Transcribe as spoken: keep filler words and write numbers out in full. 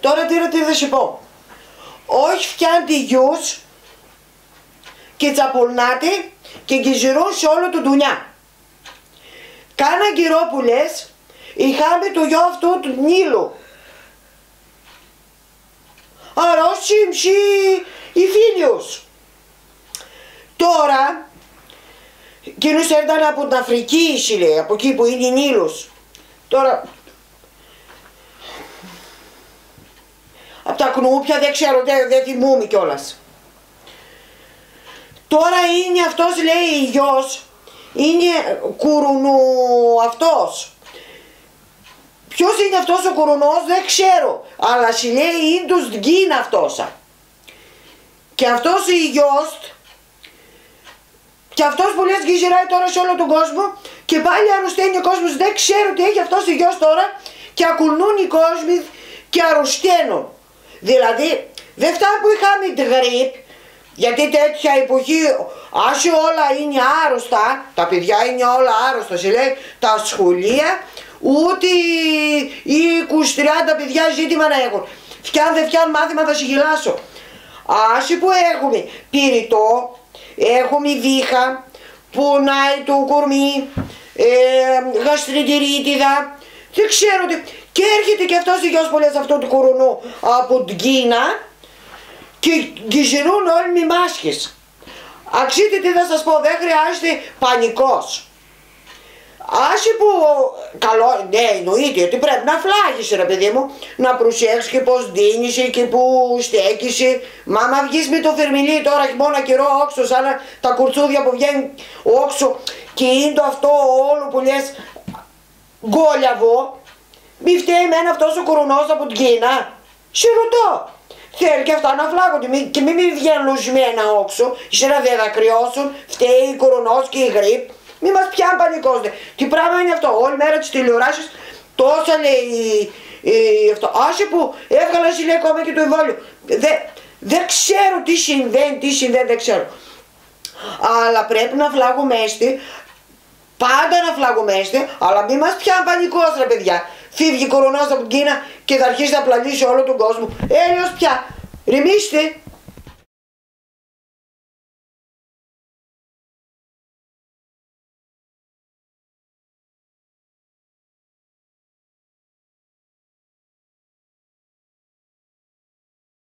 Τώρα τι, τι θα σου πω. Όχι φτιάνει γιους και τσαπολνάτε και γυζερούν σε όλο το δουλειά. Κάνα καιρό που λες, είχαμε το γιο αυτό του Νίλου. Αρρώσιμψη οι φίλους. Τώρα, εκείνος έρταν από την Αφρική, λέει, από εκεί που είναι η Νίλος. Τώρα, από τα κνούπια δεν ξέρω, δεν, δεν θυμούμαι κιόλας. Τώρα είναι αυτός, λέει, η γιος, είναι κουρουνού αυτός. Ποιος είναι αυτός ο κουρουνός δεν ξέρω, αλλά σου λέει είναι τους δγκίν αυτός. Και αυτός η γιος, και αυτός που λες γυζεράει τώρα σε όλο τον κόσμο και πάλι αρρωσταίνει ο κόσμος, δεν ξέρω τι έχει αυτός η γιος τώρα και ακουρνούν οι κόσμοι και αρρωσταίνουν. Δηλαδή δεν φτάνει που είχαμε την γρίπ, γιατί τέτοια εποχή άσε όλα είναι άρρωστα, τα παιδιά είναι όλα άρρωστα, σε λέει τα σχολεία, ούτε οι είκοσι τριάντα παιδιά ζήτημα να έχουν. Φτιάν δεν φτιάν μάθημα θα συγγελάσω. Άσε που έχουμε πυρητό, έχουμε βήχα, πονάει το κορμί, ε, γαστριτηρίτιδα, δεν ξέρω τι. Και έρχεται και αυτός ο γιος που λες αυτό του κορονού από την Κίνα και γυζερούν όλοι με μάσκες. Αξίτε τι θα σας πω, δεν χρειάζεται πανικός. Άσε που, καλό, ναι εννοείται ότι πρέπει να φλάγεις ρε παιδί μου, να προσέξεις και πως δίνεις και που στέκεις. Μα άμα βγεις με το φερμιλί τώρα χειμώνα καιρό όξο, σαν τα κουρτσούδια που βγαίνουν όξο και είναι το αυτό όλο που λες γκόλιαβο, μη φταίει εμένα αυτός ο κορονός από την Κίνα. Σε ρωτώ. Θέλει και αυτά να φλάγονται και μην μη βγαίνουν λουσμένα όξο, ύστερα δεν θα κρυώσουν, φταίει η κορονός και η γρίπ. Μη μας πιάνει πανικός. Τι πράγμα είναι αυτό, όλη μέρα τις τηλεοράσεις τόσα λέει ε, αυτό. Άσε που έβγαλα λέει ακόμα και το εμβόλιο. Δεν δε ξέρω τι συμβαίνει, τι συμβαίνει δεν ξέρω. Αλλά πρέπει να φλαγομέστε, πάντα να φλαγομέστε, αλλά μη μας πιάνει πανικός ρε παιδιά. Φύγει η κορονός από την Κίνα και θα αρχίσει να πλανήσει όλο τον κόσμο. Έλεος πια, ρημίστε.